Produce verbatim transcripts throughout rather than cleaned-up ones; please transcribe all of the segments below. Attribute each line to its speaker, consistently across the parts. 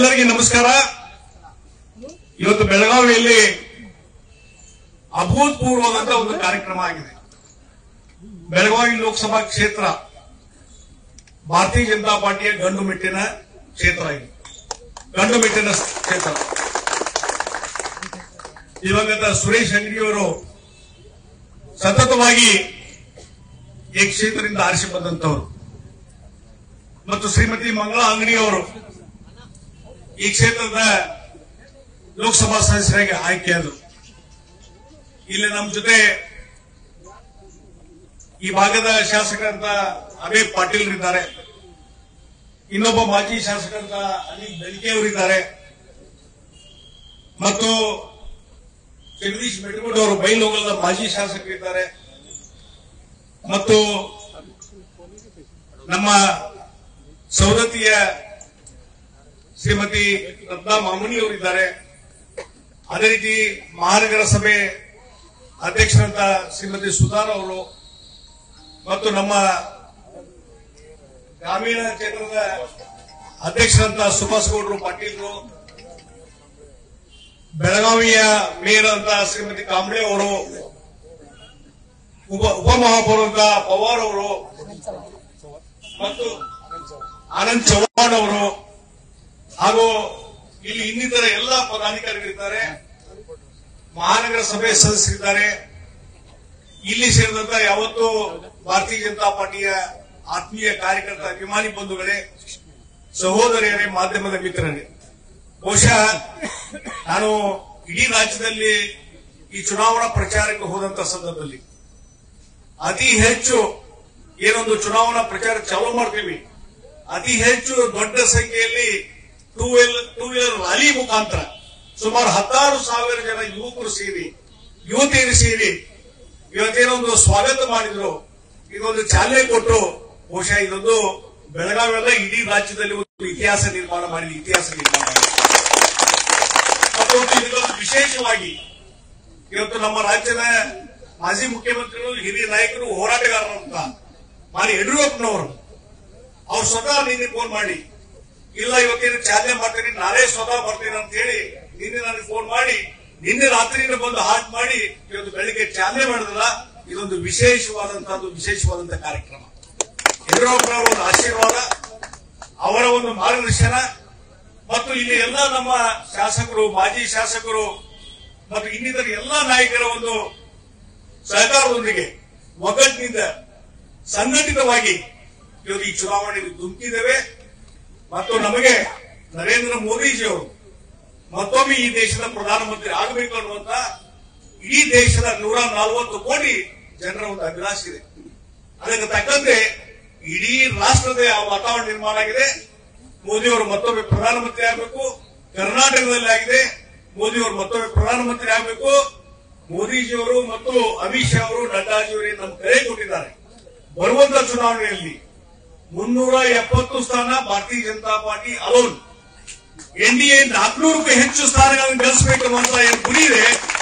Speaker 1: ತಮ್ಮೆಲ್ಲರಿಗೆ ನಮಸ್ಕಾರ. ಇವತ್ತು ಬೆಳಗಾವಿಯಲ್ಲಿ ಅಭೂತಪೂರ್ವವಾದಂತಹ ಒಂದು ಕಾರ್ಯಕ್ರಮ ಆಗಿದೆ. ಬೆಳಗಾವಿ ಲೋಕಸಭಾ ಕ್ಷೇತ್ರ ಭಾರತೀಯ ಜನತಾ ಪಾರ್ಟಿಯ ಗಂಡು ಮೆಟ್ಟಿನ ಕ್ಷೇತ್ರ ಇದೆ. ಗಂಡು ಮೆಟ್ಟಿನ ಕ್ಷೇತ್ರ. ದಿವಂಗತ ಸುರೇಶ್ ಅಂಗಡಿಯವರು ಸತತವಾಗಿ ಈ ಕ್ಷೇತ್ರದಿಂದ ಆರಿಸಿ ಬಂದಂತವರು ಮತ್ತು ಶ್ರೀಮತಿ ಮಂಗಳಾ ಅಂಗಡಿಯವರು ಈ ಕ್ಷೇತ್ರದ ಲೋಕಸಭಾ ಸದಸ್ಯರಾಗಿ ಆಯ್ಕೆಯಾದರು. ಇಲ್ಲಿ ನಮ್ಮ ಜೊತೆ ಈ ಭಾಗದ ಶಾಸಕರಂತ ಅಭಯ್ ಪಾಟೀಲ್ ಇದ್ದಾರೆ, ಇನ್ನೊಬ್ಬ ಮಾಜಿ ಶಾಸಕರಂತ ಅನಿಲ್ ಬೆಳಕೆ ಅವರಿದ್ದಾರೆ ಮತ್ತು ಜಗದೀಶ್ ಮೆಟಗೋಡ್ ಅವರು ಬೈಲೋಗಲದ ಮಾಜಿ ಶಾಸಕರಿದ್ದಾರೆ ಮತ್ತು ನಮ್ಮ ಸವದತ್ತಿಯ ಶ್ರೀಮತಿ ರತ್ನಾ ಮಾಮುನಿ ಅವರಿದ್ದಾರೆ. ಅದೇ ರೀತಿ ಮಹಾನಗರ ಸಭೆ ಅಧ್ಯಕ್ಷರಂತ ಶ್ರೀಮತಿ ಸುಧಾರ್ ಅವರು ಮತ್ತು ನಮ್ಮ ಗ್ರಾಮೀಣ ಕ್ಷೇತ್ರದ ಅಧ್ಯಕ್ಷರಂತ ಸುಭಾಷ್ ಗೌಡ್ರು ಪಾಟೀಲ್ರು, ಬೆಳಗಾವಿಯ ಮೇಯರ್ ಅಂತ ಶ್ರೀಮತಿ ಕಾಂಬ್ಳೆ ಅವರು, ಉಪಮಹಾಪೌರ ಅಂತ ಪವಾರ್ ಅವರು ಮತ್ತು ಆನಂದ್ ಚೌಹಾಣ್ ಅವರು ಹಾಗೂ ಇಲ್ಲಿ ಇನ್ನಿತರ ಎಲ್ಲ ಪದಾಧಿಕಾರಿಗಳಿದ್ದಾರೆ, ಮಹಾನಗರ ಸಭೆ ಸದಸ್ಯರಿದ್ದಾರೆ. ಇಲ್ಲಿ ಸೇರಿದಂತ ಯಾವತ್ತೂ ಭಾರತೀಯ ಜನತಾ ಪಾರ್ಟಿಯ ಆತ್ಮೀಯ ಕಾರ್ಯಕರ್ತ ಅಭಿಮಾನಿ ಬಂಧುಗಳೇ, ಸಹೋದರಿಯರೇ, ಮಾಧ್ಯಮದ ಮಿತ್ರರೇ, ಬಹುಶಃ ನಾನು ಇಡೀ ರಾಜ್ಯದಲ್ಲಿ ಈ ಚುನಾವಣಾ ಪ್ರಚಾರಕ್ಕೆ ಹೋದಂತ ಸಂದರ್ಭದಲ್ಲಿ ಅತಿ ಹೆಚ್ಚು ಏನೊಂದು ಚುನಾವಣಾ ಪ್ರಚಾರ ಚಾಲೂ ಮಾಡ್ತೀವಿ, ಅತಿ ಹೆಚ್ಚು ದೊಡ್ಡ ಸಂಖ್ಯೆಯಲ್ಲಿ two wheeler two wheeler rally ಮುಖಾಂತರ ಸುಮಾರು ಹತ್ತಾರು ಸಾವಿರ ಜನ ಯುವಕರು ಸೇರಿ ಯುವತಿಯರು ಸೇರಿ ಇವತ್ತೇನೊಂದು ಸ್ವಾಗತ ಮಾಡಿದ್ರು, ಇದೊಂದು ಚಾಲನೆ ಕೊಟ್ಟು ಬಹುಶಃ ಇದೊಂದು ಬೆಳಗಾವಿಯಲ್ಲ ಇಡೀ ರಾಜ್ಯದಲ್ಲಿ ಒಂದು ಇತಿಹಾಸ ನಿರ್ಮಾಣ ಮಾಡಿದ ಇತಿಹಾಸ ನಿರ್ಮಾಣ ಮಾಡಿದೆ. ಮತ್ತು ಇದೊಂದು ವಿಶೇಷವಾಗಿ ಇವತ್ತು ನಮ್ಮ ರಾಜ್ಯದ ಮಾಜಿ ಮುಖ್ಯಮಂತ್ರಿಗಳು, ಹಿರಿಯ ನಾಯಕರು, ಹೋರಾಟಗಾರರಂತ ಮಾನ್ಯ ಯಡಿಯೂರಪ್ಪನವರು ಅವ್ರು ಸ್ವತಃ ನಿನ್ನೆ ಫೋನ್ ಮಾಡಿ, ಇಲ್ಲ ಇವತ್ತೇನು ಚಾಲನೆ ಮಾಡ್ತೀನಿ, ನಾನೇ ಸ್ವತಃ ಬರ್ತೀನಿ ಅಂತ ಹೇಳಿ ನಿನ್ನೆ ನನಗೆ ಫೋನ್ ಮಾಡಿ ನಿನ್ನೆ ರಾತ್ರಿಯಿಂದ ಬಂದು ಹಾಟ್ ಮಾಡಿ ಇವತ್ತು ಬೆಳಿಗ್ಗೆ ಚಾಲನೆ ಮಾಡಿದ್ರಲ್ಲ, ಇದೊಂದು ವಿಶೇಷವಾದಂತಹ ವಿಶೇಷವಾದಂತಹ ಕಾರ್ಯಕ್ರಮ. ಯಡಿಯೂರಪ್ಪನವರ ಒಂದು ಆಶೀರ್ವಾದ, ಅವರ ಒಂದು ಮಾರ್ಗದರ್ಶನ ಮತ್ತು ಇಲ್ಲಿ ಎಲ್ಲ ನಮ್ಮ ಶಾಸಕರು, ಮಾಜಿ ಶಾಸಕರು ಮತ್ತು ಇನ್ನಿತರ ಎಲ್ಲಾ ನಾಯಕರ ಒಂದು ಸಹಕಾರದೊಂದಿಗೆ ಒಗ್ಗಟ್ಟಿನಿಂದ ಸಂಘಟಿತವಾಗಿ ಇವತ್ತು ಈ ಚುನಾವಣೆಗೆ ಧುಮುಕಿದ್ದೇವೆ. ಮತ್ತು ನಮಗೆ ನರೇಂದ್ರ ಮೋದಿಜಿಯವರು ಮತ್ತೊಮ್ಮೆ ಈ ದೇಶದ ಪ್ರಧಾನಮಂತ್ರಿ ಆಗಬೇಕು ಅನ್ನುವಂತ ಇಡೀ ದೇಶದ ನೂರ ನಲವತ್ತು ಕೋಟಿ ಜನರ ಒಂದು ಅಭಿಲಾಷೆ ಇದೆ. ಅದಕ್ಕೆ ತಕ್ಕಂತೆ ಇಡೀ ರಾಷ್ಟ್ರದ ವಾತಾವರಣ ನಿರ್ಮಾಣ ಆಗಿದೆ. ಮೋದಿಯವರು ಮತ್ತೊಮ್ಮೆ ಪ್ರಧಾನಮಂತ್ರಿ ಆಗಬೇಕು. ಕರ್ನಾಟಕದಲ್ಲಿ ಆಗಿದೆ, ಮೋದಿಯವರು ಮತ್ತೊಮ್ಮೆ ಪ್ರಧಾನಮಂತ್ರಿ ಆಗಬೇಕು. ಮೋದಿಜಿಯವರು ಮತ್ತು ಅಮಿತ್ ಶಾ ಅವರು, ನಡ್ಡಾಜಿಯವರಿಗೆ ನಮ್ಮ ಕರೆ ಕೊಟ್ಟಿದ್ದಾರೆ. ಬರುವಂತ ಚುನಾವಣೆಯಲ್ಲಿ ಮುನ್ನೂರ ಎಪ್ಪತ್ತು ಸ್ಥಾನ ಭಾರತೀಯ ಜನತಾ ಪಾರ್ಟಿ ಅಲೋನ್, ಎನ್ಡಿಎ ನಾಲ್ಕುನೂರಕ್ಕೂ ಹೆಚ್ಚು ಸ್ಥಾನಗಳನ್ನು ಗಳಿಸಬೇಕು ಅನ್ನುವಂತ ಏನು ಗುರಿ ಇದೆ,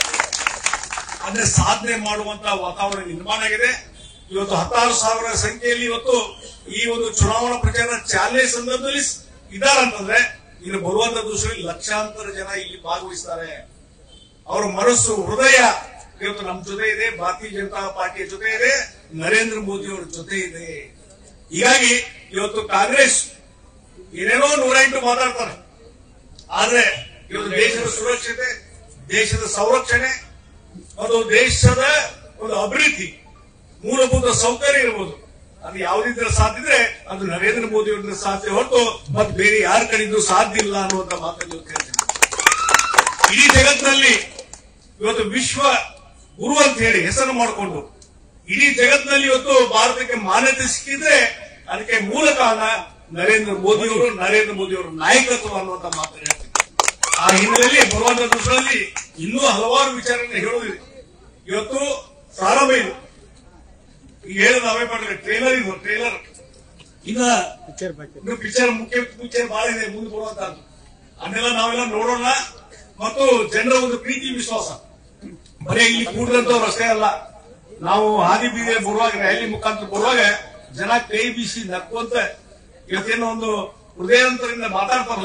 Speaker 1: ಅದನ್ನ ಸಾಧನೆ ಮಾಡುವಂತ ವಾತಾವರಣ ನಿರ್ಮಾಣ ಆಗಿದೆ. ಇವತ್ತು ಹತ್ತಾರು ಸಾವಿರ ಸಂಖ್ಯೆಯಲ್ಲಿ ಇವತ್ತು ಈ ಒಂದು ಚುನಾವಣಾ ಪ್ರಚಾರ ಚಾಲನೆ ಸಂದರ್ಭದಲ್ಲಿ ಇದ್ದಾರಂತಂದ್ರೆ ಇಲ್ಲಿ ಬರುವಂತ ದಿವಸದಲ್ಲಿ ಲಕ್ಷಾಂತರ ಜನ ಇಲ್ಲಿ ಭಾಗವಹಿಸ್ತಾರೆ. ಅವರ ಮನಸ್ಸು, ಹೃದಯ ಇವತ್ತು ನಮ್ಮ ಜೊತೆ ಇದೆ, ಭಾರತೀಯ ಜನತಾ ಪಾರ್ಟಿಯ ಜೊತೆ ಇದೆ, ನರೇಂದ್ರ ಮೋದಿ ಅವರ ಜೊತೆ ಇದೆ. ಹೀಗಾಗಿ ಇವತ್ತು ಕಾಂಗ್ರೆಸ್ ಏನೇನೋ ನೂರ ಎಂಟು ಮಾತಾಡ್ತಾರೆ, ಆದ್ರೆ ಇವತ್ತು ದೇಶದ ಸುರಕ್ಷತೆ, ದೇಶದ ಸಂರಕ್ಷಣೆ ಮತ್ತು ದೇಶದ ಒಂದು ಅಭಿವೃದ್ಧಿ, ಮೂಲಭೂತ ಸೌಕರ್ಯ ಇರಬಹುದು, ಅದು ಯಾವುದಿದ್ರೆ ಸಾಧ್ಯ ಇದ್ರೆ ಅದು ನರೇಂದ್ರ ಮೋದಿ ಅವರಿಂದ ಸಾಧ್ಯ ಹೊರತು ಮತ್ತೆ ಬೇರೆ ಯಾರ ಕಡೆಯಿಂದ ಸಾಧ್ಯ ಇಲ್ಲ ಅನ್ನುವಂತ ಮಾತನ್ನು ಹೇಳ್ತೀನಿ. ಇಡೀ ಜಗತ್ತಿನಲ್ಲಿ ಇವತ್ತು ವಿಶ್ವ ಗುರು ಅಂತ ಹೇಳಿ ಹೆಸರು ಮಾಡಿಕೊಂಡು ಇಡೀ ಜಗತ್ತಿನಲ್ಲಿ ಇವತ್ತು ಭಾರತಕ್ಕೆ ಮಾನ್ಯತೆ ಸಿಕ್ಕಿದ್ರೆ ಅದಕ್ಕೆ ಮೂಲ ಕಾರಣ ನರೇಂದ್ರ ಮೋದಿಯವರು, ನರೇಂದ್ರ ಮೋದಿಯವರ ನಾಯಕತ್ವ ಅನ್ನುವಂತ ಮಾತನ್ನು ಹೇಳ್ತೀನಿ. ಆ ಹಿನ್ನೆಲೆಯಲ್ಲಿ ಬರುವಂತ ದಿವಸಗಳಲ್ಲಿ ಇನ್ನೂ ಹಲವಾರು ವಿಚಾರಗಳನ್ನು ಹೇಳುವುದಿದೆ. ಇವತ್ತು ಪ್ರಾರಂಭ ಇದು, ಈಗ ಹೇಳಿದ ನಾವೇ ಮಾಡಿದ್ರೆ ಟ್ರೇಲರ್ ಇದು, ಟ್ರೇಲರ್ ಇನ್ನ ಪಿಕ್ಚರ್ ಮುಖ್ಯ ಪಿಕ್ಚರ್ ಬಹಳ ಇದೆ ಮುಂದೆ ಬರುವಂತಹದ್ದು. ಅದನ್ನೆಲ್ಲ ನಾವೆಲ್ಲ ನೋಡೋಣ ಮತ್ತು ಜನರ ಒಂದು ಪ್ರೀತಿ ವಿಶ್ವಾಸ ಬರೀ ಇಲ್ಲಿ ಕೂಡಿದಂತವ್ರು ಅಷ್ಟೇ ಅಲ್ಲ, ನಾವು ಹಾದಿ ಬೀದಿ ಬರುವಾಗ ರ್ಯಾಲಿ ಮುಖಾಂತರ ಬರುವಾಗ ಜನ ಕೈ ಬೀಸಿ ನಕ್ಕುವಂತ ಇವತ್ತೇನೋ ಒಂದು ಹೃದಯಾಂತರದಿಂದ ಮಾತಾಡ್ತಾರಲ್ಲ,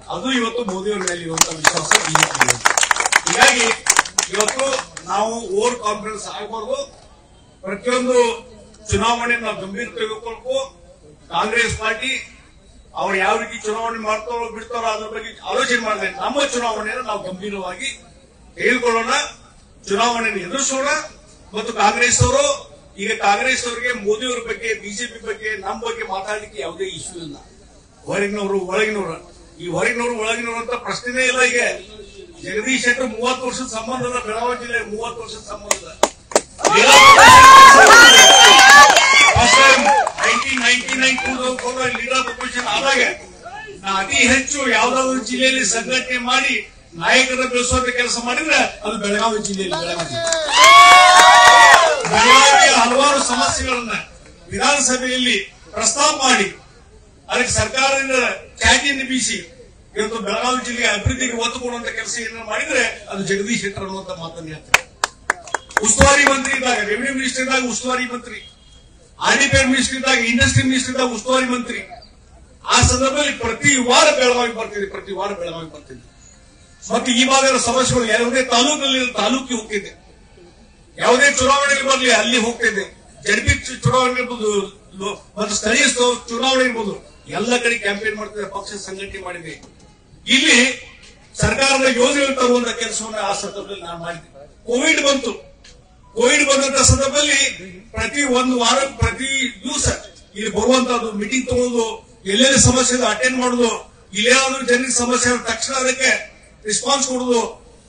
Speaker 1: ಅದು ಇವತ್ತು ಮೋದಿಯವರ ಮೇಲೆ ಇರುವಂತಹ ವಿಶ್ವಾಸ ಬಿಜೆಪಿ. ಹೀಗಾಗಿ ಇವತ್ತು ನಾವು ಓವರ್ ಕಾನ್ಫಿಡೆನ್ಸ್ ಆಗಬಾರ್ದು. ಪ್ರತಿಯೊಂದು ಚುನಾವಣೆ ನಾವು ಗಂಭೀರ ತೆಗೆದುಕೊಳ್ಬೇಕು. ಕಾಂಗ್ರೆಸ್ ಪಾರ್ಟಿ ಅವ್ರು ಯಾವ ರೀತಿ ಚುನಾವಣೆ ಮಾಡ್ತಾರೋ ಬಿಡ್ತಾರೋ ಅದ್ರ ಬಗ್ಗೆ ಆಲೋಚನೆ ಮಾಡಿದ್ರೆ ನಮ್ಮ ಚುನಾವಣೆಯನ್ನು ನಾವು ಗಂಭೀರವಾಗಿ ತೆಗೆದುಕೊಳ್ಳೋಣ, ಚುನಾವಣೆಯನ್ನು ಎದುರಿಸೋಣ. ಮತ್ತು ಕಾಂಗ್ರೆಸ್ ಅವರು ಈಗ ಕಾಂಗ್ರೆಸ್ ಅವರಿಗೆ ಮೋದಿಯವರ ಬಗ್ಗೆ ಬಿಜೆಪಿ ಬಗ್ಗೆ ನಮ್ಮ ಬಗ್ಗೆ ಮಾತಾಡಲಿಕ್ಕೆ ಯಾವುದೇ ಇಶ್ಯೂ ಇಲ್ಲ. ಹೊರಗಿನವರು ಒಳಗಿನವರು, ಈ ಹೊರಗಿನವರು ಒಳಗಿನವರು ಅಂತ ಪ್ರಶ್ನೆನೇ ಇಲ್ಲ. ಈಗ ಜಗದೀಶ್ ಶೆಟ್ಟರ್ ಮೂವತ್ತು ವರ್ಷದ ಸಂಬಂಧದ ಬೆಳಗಾವಿ ಜಿಲ್ಲೆ ಮೂವತ್ತು ವರ್ಷದ ಸಂಬಂಧ nineteen ninety nine leader opposition ಆದಾಗ ನಾ ಅತಿ ಹೆಚ್ಚು ಯಾವ್ದಾದ್ರು ಜಿಲ್ಲೆಯಲ್ಲಿ ಸಂಘಟನೆ ಮಾಡಿ ನಾಯಕರ ಬೆಳೆಸುವಂತ ಕೆಲಸ ಮಾಡಿದ್ರೆ ಅದು ಬೆಳಗಾವಿ ಜಿಲ್ಲೆಯಲ್ಲಿ. ಬೆಳಗಾವಿ ಬೆಳಗಾವಿಯ ಹಲವಾರು ಸಮಸ್ಯೆಗಳನ್ನ ವಿಧಾನಸಭೆಯಲ್ಲಿ ಪ್ರಸ್ತಾಪ ಮಾಡಿ ಅದಕ್ಕೆ ಸರ್ಕಾರದಿಂದ ಚಾಟಿಯನ್ನು ಬೀಸಿ ಇವತ್ತು ಬೆಳಗಾವಿ ಜಿಲ್ಲೆಯ ಅಭಿವೃದ್ಧಿಗೆ ಒತ್ತು ಕೊಡುವಂತ ಕೆಲಸ ಏನಾದ್ರು ಮಾಡಿದ್ರೆ ಅದು ಜಗದೀಶ್ ಶೆಟ್ಟರ್ ಅನ್ನುವಂತ ಮಾತನ್ನು ಹೇಳ್ತಾರೆ. ಉಸ್ತುವಾರಿ ಮಂತ್ರಿ ಇದ್ದಾಗ, ರೆವಿನ್ಯೂ ಮಿನಿಸ್ಟರ್ ಇದ್ದಾಗ ಉಸ್ತುವಾರಿ ಮಂತ್ರಿ, ಆರ್ಡಿಪೇರ್ ಮಿನಿಸ್ಟರ್ ಇದ್ದಾಗ, ಇಂಡಸ್ಟ್ರಿ ಮಿನಿಸ್ಟರ್ ಇದ್ದಾಗ ಉಸ್ತುವಾರಿ ಮಂತ್ರಿ. ಆ ಸಂದರ್ಭದಲ್ಲಿ ಪ್ರತಿ ವಾರ ಬೆಳಗಾವಿ ಬರ್ತಿದ್ದೆ, ಪ್ರತಿ ವಾರ ಬೆಳಗಾವಿ ಬರ್ತಿದ್ದೆ. ಮತ್ತು ಈ ಭಾಗದ ಸಮಸ್ಯೆಗಳು ಯಾವುದೇ ತಾಲೂಕಿನಲ್ಲಿ ತಾಲೂಕಿಗೆ ಹೋಗ್ತಿದ್ದೆ, ಯಾವುದೇ ಚುನಾವಣೆಗೆ ಬರಲಿ ಅಲ್ಲಿ ಹೋಗ್ತಿದ್ದೆ. ಜಡ್ಪಿ ಚುನಾವಣೆ ಇರ್ಬೋದು ಮತ್ತು ಸ್ಥಳೀಯ ಚುನಾವಣೆ ಇರ್ಬೋದು, ಎಲ್ಲ ಕಡೆ ಕ್ಯಾಂಪೇನ್ ಮಾಡ್ತಿದ್ದೆ, ಪಕ್ಷ ಸಂಘಟನೆ ಮಾಡಿದೆ. ಇಲ್ಲಿ ಸರ್ಕಾರದ ಯೋಜನೆಗಳು ತರುವಂತ ಕೆಲಸವನ್ನು ಆ ಸಂದರ್ಭದಲ್ಲಿ ನಾನು ಮಾಡಿದ್ದೆ. ಕೋವಿಡ್ ಬಂತು, ಕೋವಿಡ್ ಬಂದಂತ ಸಂದರ್ಭದಲ್ಲಿ ಪ್ರತಿ ಒಂದು ವಾರ ಪ್ರತಿ ದಿವಸ ಇಲ್ಲಿ ಬರುವಂತದ್ದು, ಮೀಟಿಂಗ್ ತಗೊಳ್ಳೋದು, ಎಲ್ಲೆಲ್ಲಿ ಸಮಸ್ಯೆ ಅಟೆಂಡ್ ಮಾಡೋದು, ಇಲ್ಲೇನಾದ್ರೂ ಜನರಿಗೆ ಸಮಸ್ಯೆ ತಕ್ಷಣ ಅದಕ್ಕೆ ರೆಸ್ಪಾನ್ಸ್ ಕೊಡುದು,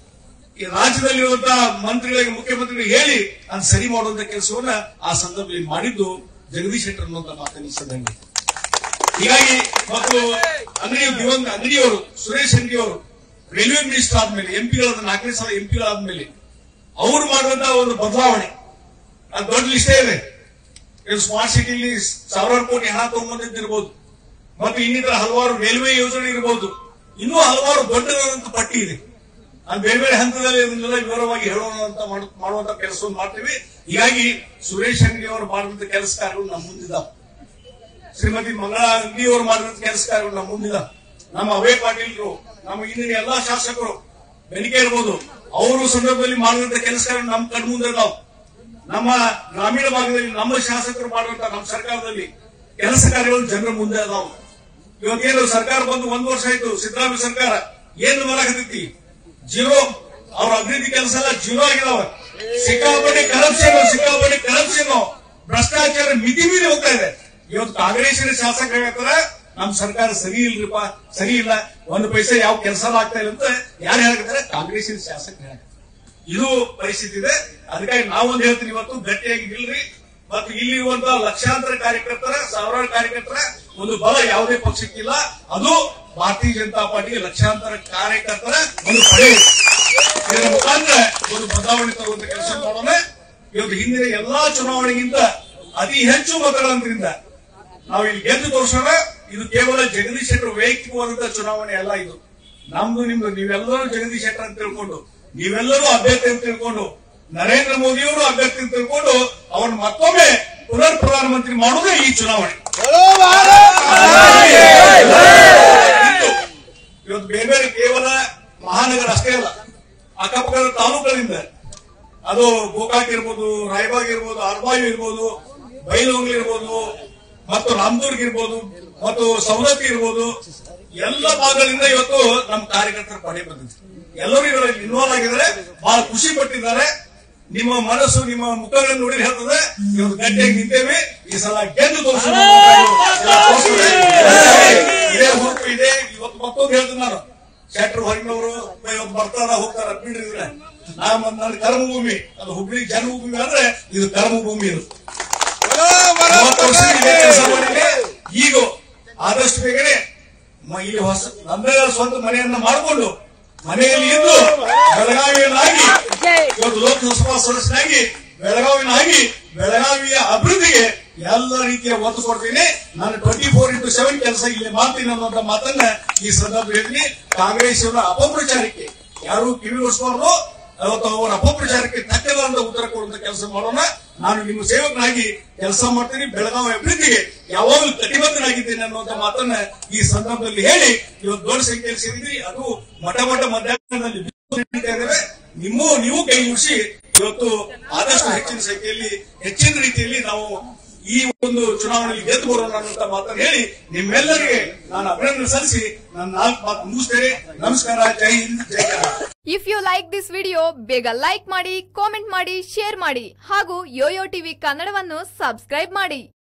Speaker 1: ಈ ರಾಜ್ಯದಲ್ಲಿರುವಂತಹ ಮಂತ್ರಿಗಳಿಗೆ ಮುಖ್ಯಮಂತ್ರಿಗಳಿಗೆ ಹೇಳಿ ಅದು ಸರಿ ಮಾಡುವಂತ ಕೆಲಸವನ್ನ ಆ ಸಂದರ್ಭದಲ್ಲಿ ಮಾಡಿದ್ದು ಜಗದೀಶ್ ಶೆಟ್ಟರ್ ಅನ್ನುವಂತ ಮಾತನಿಸಿದಂಗೆ. ಹೀಗಾಗಿ ಮತ್ತು ಅಂಗಡಿ ದಿವಂಗ ಅಂಗಡಿಯವರು ಸುರೇಶ್ ಅಂಗಡಿ ಅವರು ರೈಲ್ವೆ ಮಿನಿಸ್ಟರ್ ಆದ್ಮೇಲೆ ಎಂಪಿಗಳಾದ ನಾಲ್ಕನೇ ಸಲ ಎಂಪಿಗಳಾದ್ಮೇಲೆ ಅವರು ಮಾಡುವಂತಹ ಒಂದು ಬದಲಾವಣೆ ಅದು ದೊಡ್ಡ ಲಿಸ್ಟೇ ಇದೆ. ಸ್ಮಾರ್ಟ್ ಸಿಟಿಲಿ ಸಾವಿರಾರು ಕೋಟಿ ಹಣ ತಗೊಂಡಿರ್ಬೋದು, ಮತ್ತು ಇನ್ನಿತರ ಹಲವಾರು ರೈಲ್ವೆ ಯೋಜನೆ ಇರಬಹುದು, ಇನ್ನೂ ಹಲವಾರು ದೊಡ್ಡದಾದಂತ ಪಟ್ಟಿ ಇದೆ. ಅದು ಬೇರೆ ಬೇರೆ ಹಂತದಲ್ಲಿ ಅದನ್ನೆಲ್ಲ ವಿವರವಾಗಿ ಹೇಳೋಣ ಅಂತ ಮಾಡುವಂತ ಕೆಲಸವನ್ನು ಮಾಡ್ತೀವಿ. ಹೀಗಾಗಿ ಸುರೇಶ್ ಅಂಗಡಿ ಅವರು ಮಾಡುವಂತ ಕೆಲಸ ಕಾರ್ಯಗಳು ನಮ್ಮ ಮುಂದಿದ್ದಾವೆ, ಶ್ರೀಮತಿ ಮಂಗಳಾ ಅಂಗಡಿ ಅವರು ಮಾಡಿದಂತ ಕೆಲಸ ಕಾರ್ಯಗಳು ನಮ್ಮ ಮುಂದಿದ್ದಾವೆ. ನಮ್ಮ ಅಭಯ ಪಾಟೀಲ್ರು, ನಮ್ಮ ಇಂದಿನ ಎಲ್ಲಾ ಶಾಸಕರು ಬೆನಿಕೆ ಇರ್ಬೋದು, ಅವರು ಸಂದರ್ಭದಲ್ಲಿ ಮಾಡಿದಂತ ಕೆಲಸ ಕಾರ್ಯಗಳು ನಮ್ಮ ಕಣ್ಣು ಮುಂದೆ ಇದಾವೆ. ನಮ್ಮ ಗ್ರಾಮೀಣ ಭಾಗದಲ್ಲಿ ನಮ್ಮ ಶಾಸಕರು ಮಾಡುವಂತ ನಮ್ಮ ಸರ್ಕಾರದಲ್ಲಿ ಕೆಲಸ ಕಾರ್ಯಗಳು ಜನರ ಮುಂದೆ ಅದಾವೆ. ಇವತ್ತೇನು ಸರ್ಕಾರ ಬಂದು ಒಂದು ವರ್ಷ ಆಯ್ತು, ಸಿದ್ದರಾಮಯ್ಯ ಸರ್ಕಾರ ಏನು ಮಾಡಕತ್ತೈತಿ? ಜೀರೋ. ಅವ್ರ ಅಭಿವೃದ್ಧಿ ಕೆಲಸ ಎಲ್ಲ ಜೀರೋ ಆಗಿದಾವೆ. ಸಿಕ್ಕಾಪಟ್ಟೆ ಕರಪ್ಷನ್, ಸಿಕ್ಕಾಪಟ್ಟೆ ಕರಪ್ಷನ್, ಭ್ರಷ್ಟಾಚಾರ ಮಿತಿ ಮೀರಿ ಹೋಗ್ತಾ ಇದೆ. ಇವತ್ತು ಕಾಂಗ್ರೆಸ್ಸಿನ ಶಾಸಕರು ಹೇಳ್ತಾರೆ ನಮ್ ಸರ್ಕಾರ ಸರಿ ಇಲ್ರಿಪ್ಪ, ಸರಿ ಇಲ್ಲ, ಒಂದು ಪೈಸೆ ಯಾವ ಕೆಲಸ ಆಗ್ತಾ ಇಲ್ಲ ಅಂತ ಯಾರು ಹೇಳ್ತಾರೆ? ಕಾಂಗ್ರೆಸ್ಸಿನ ಶಾಸಕರು ಹೇಳ್ತಾರೆ. ಇದು ಪರಿಸ್ಥಿತಿ ಇದೆ. ಅದಕ್ಕಾಗಿ ನಾವೊಂದು ಹೇಳ್ತೀವಿ, ಇವತ್ತು ಗಟ್ಟಿಯಾಗಿ ನಿಲ್ರಿ. ಮತ್ತು ಇಲ್ಲಿರುವಂತಹ ಲಕ್ಷಾಂತರ ಕಾರ್ಯಕರ್ತರ, ಸಾವಿರಾರು ಕಾರ್ಯಕರ್ತರ ಒಂದು ಬಲ ಯಾವುದೇ ಪಕ್ಷಕ್ಕಿಲ್ಲ. ಅದು ಭಾರತೀಯ ಜನತಾ ಪಾರ್ಟಿಗೆ ಲಕ್ಷಾಂತರ ಕಾರ್ಯಕರ್ತರ ಒಂದು ಪಡೆ. ಇದರ ಮುಖಾಂತರ ಒಂದು ಬದಲಾವಣೆ ತರುವಂತ ಕೆಲಸ ಮಾಡೋಣ. ಇವತ್ತು ಹಿಂದಿನ ಎಲ್ಲಾ ಚುನಾವಣೆಗಿಂತ ಅತಿ ಹೆಚ್ಚು ಮತಗಳಂತರಿಂದ ನಾವು ಇಲ್ಲಿ ಗೆದ್ದು ತೋರಿಸೋಣ. ಇದು ಕೇವಲ ಜಗದೀಶ್ ಶೆಟ್ಟರ್ ವೈಯಕ್ತಿಕವಾದಂತಹ ಚುನಾವಣೆ ಅಲ್ಲ. ಇದು ನಮ್ದು ನಿಮ್ದು, ನೀವೆಲ್ಲರೂ ಜಗದೀಶ್ ಶೆಟ್ಟರ್ ಅಂತ ತಿಳ್ಕೊಂಡು, ನೀವೆಲ್ಲರೂ ಅಭ್ಯರ್ಥಿ ಅಂತ ತಿಳ್ಕೊಂಡು, ನರೇಂದ್ರ ಮೋದಿಯವರು ಅಭ್ಯರ್ಥಿ ಅಂತ ತಿಳ್ಕೊಂಡು ಅವ್ರನ್ನ ಮತ್ತೊಮ್ಮೆ ಪುನರ್ ಪ್ರಧಾನಮಂತ್ರಿ ಮಾಡುವುದೇ ಈ ಚುನಾವಣೆ. ಇವತ್ತು ಬೇರೆ ಬೇರೆ ಕೇವಲ ಮಹಾನಗರ ಅಷ್ಟೇ ಅಲ್ಲ, ಅಕ್ಕಪಕ್ಕದ ತಾಲೂಕುಗಳಿಂದ, ಅದು ಗೋಕಾಕ್ ಇರ್ಬೋದು, ರಾಯಬಾಗ್ ಇರ್ಬೋದು, ಅರ್ಬಾಯು ಇರ್ಬೋದು, ಬೈಲಹೊಂಗಲ ಇರ್ಬೋದು, ಮತ್ತು ರಾಮದುರ್ಗ್ ಇರ್ಬೋದು, ಮತ್ತು ಸವದತ್ತಿ ಇರ್ಬೋದು, ಎಲ್ಲ ಭಾಗಗಳಿಂದ ಇವತ್ತು ನಮ್ಮ ಕಾರ್ಯಕರ್ತರ ಪಡೆ ಬಂದಿದೆ. ಎಲ್ಲರೂ ಇದರಲ್ಲಿ ಇನ್ವಾಲ್ವ್ ಆಗಿದ್ದಾರೆ, ಬಹಳ ಖುಷಿ ಪಟ್ಟಿದ್ದಾರೆ. ನಿಮ್ಮ ಮನಸ್ಸು, ನಿಮ್ಮ ಮುಖಗಳನ್ನು ನೋಡಿ ಹೇಳ್ತದೆ ಇವತ್ತು ಗಟ್ಟಿಯಾಗಿ ನಿಂತೇವೆ, ಈ ಸಲ ಗೆದ್ದು ತೋರಿಸೋಣ. ಇದೇ ಹುರುಪು ಇದೆ. ಇವತ್ತು ಮತ್ತೊಂದು ಹೇಳ್ತೀನಿ ನಾನು, ಶೆಟ್ಟರ್ ಹೊರಗಿನವರು ಇವತ್ತು ಬರ್ತಾರ ಹೋಗ್ತಾರ ಬಿಡ್ರಿದ್ರೆ, ನಮ್ಮ ನನ್ನ ಕರ್ಮಭೂಮಿ, ಅದು ಹುಬ್ಳಿ ಜನ್ಮಭೂಮಿ ಆದ್ರೆ ಇದು ಕರ್ಮಭೂಮಿ. ಇದು ಮೂವತ್ತು ವರ್ಷ ಇದೇ ಕೆಲಸ ಮಾಡಿದ್ರೆ ಈಗ ಆದಷ್ಟು ಬೇಗನೆ ಇಲ್ಲಿ ಹೊಸ ನಮ್ದೇ ಸ್ವಂತ ಮನೆಯನ್ನ ಮಾಡಿಕೊಂಡು ಮನೆಯಲ್ಲಿ ಇದ್ದು ಬೆಳಗಾವಿಯನ್ನಾಗಿ ಇವತ್ತು ಲೋಕಸಭಾ ಸದಸ್ಯನಾಗಿ ಬೆಳಗಾವಿನಾಗಿ ಬೆಳಗಾವಿಯ ಅಭಿವೃದ್ಧಿಗೆ ಎಲ್ಲ ರೀತಿಯ ಒತ್ತು ಕೊಡ್ತೀನಿ. ನಾನು ಟ್ವೆಂಟಿ ಫೋರ್ ಇಂಟು ಸೆವೆನ್ ಕೆಲಸ ಇಲ್ಲಿ ಮಾಡ್ತೀನಿ ಅನ್ನುವಂತ ಮಾತನ್ನ ಈ ಸಂದರ್ಭ ಹೇಳ್ತೀನಿ. ಕಾಂಗ್ರೆಸ್ ಅವರ ಅಪಪ್ರಚಾರಕ್ಕೆ ಯಾರು ಕಿವಿ ಒಡಿಸಬಾರ್ದು. ಅವತ್ತು ಅವರ ಅಪಪ್ರಚಾರಕ್ಕೆ ತಕ್ಕದಾದ ಉತ್ತರ ಕೊಡುವಂತ ಕೆಲಸ ಮಾಡೋಣ. ನಾನು ನಿಮ್ಮ ಸೇವಕನಾಗಿ ಕೆಲಸ ಮಾಡ್ತೀನಿ. ಬೆಳಗಾವಿ ಅಭಿವೃದ್ಧಿಗೆ ಯಾವಾಗಲೂ ಕಟಿಬದ್ಧನಾಗಿದ್ದೇನೆ ಅನ್ನುವಂತ ಮಾತನ್ನ ಈ ಸಂದರ್ಭದಲ್ಲಿ ಹೇಳಿ ಇವತ್ತು ದೊಡ್ಡ ಸಂಖ್ಯೆಯಲ್ಲಿ ಸೇರಿದ್ರಿ. ಅದು ಮಠ ಮಠ ಮಧ್ಯಾಹ್ನದಲ್ಲಿ ನಿಮ್ಮ ನೀವು ಕೈ ಜೋಡಿಸಿ ಇವತ್ತು ಆದಷ್ಟು ಹೆಚ್ಚಿನ ಸಂಖ್ಯೆಯಲ್ಲಿ ಹೆಚ್ಚಿನ ರೀತಿಯಲ್ಲಿ ನಾವು ಈ ಒಂದು ಚುನಾವಣೆಯಲ್ಲಿ ಗೆದ್ದು ಬರೋಣ ಅನ್ನುವಂತ ಮಾತನ್ನು ಹೇಳಿ ನಿಮ್ಮೆಲ್ಲರಿಗೆ ನಾನು ಅಭಿನಂದನೆ ಸಲ್ಲಿಸಿ ನನ್ನ ನಾಲ್ಕು ಮಾತು ಮುಗಿಸ್ತೇನೆ. ನಮಸ್ಕಾರ. ಜೈ ಹಿಂದ್, ಜೈ Karnataka.
Speaker 2: If you like this video ಬೇಗ ಲೈಕ್ ಮಾಡಿ, ಕಾಮೆಂಟ್ ಮಾಡಿ, ಶೇರ್ ಮಾಡಿ ಹಾಗೂ ಯೋಯೋ ಟಿವಿ ಕನ್ನಡವನ್ನು ಸಬ್ಸ್ಕ್ರೈಬ್ ಮಾಡಿ.